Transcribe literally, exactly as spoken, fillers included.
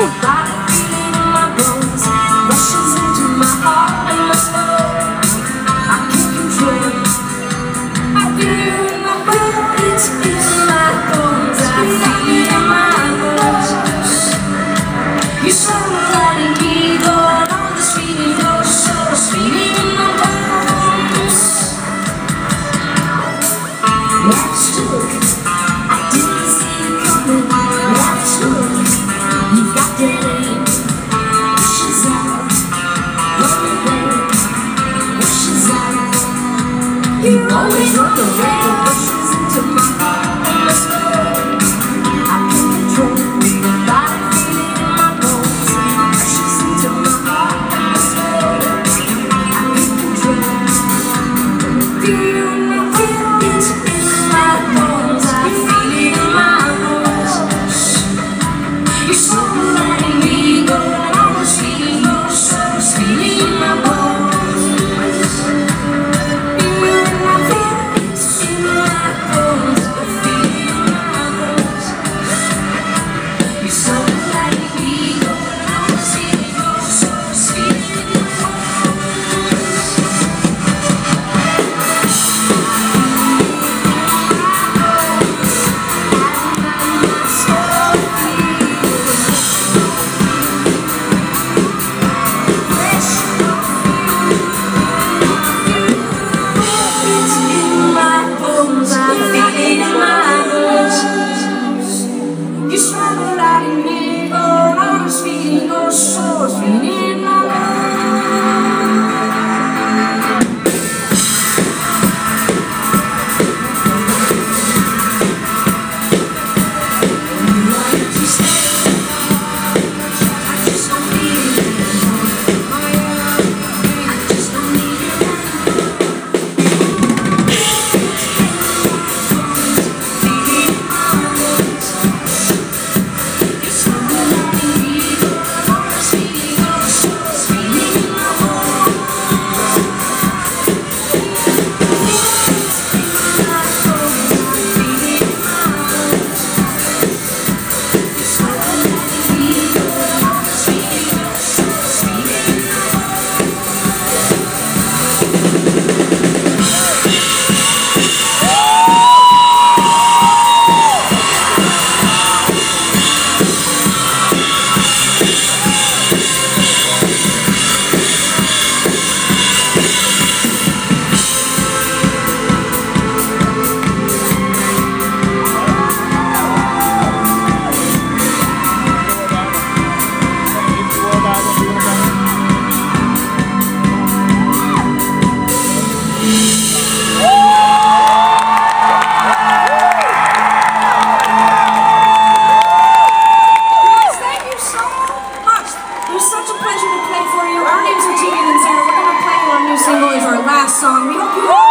You always run the red bushes into my heart and my soul. I can't control the body feeling in my bones. Rushes into my heart and my soul. I can't control the feel my feelings in my bones. I feel it in my bones. You're so letting me go, and I was feeling your soul, feeling in my bones. Tegan and Sara, we're going to play our new single as our last song. We hope you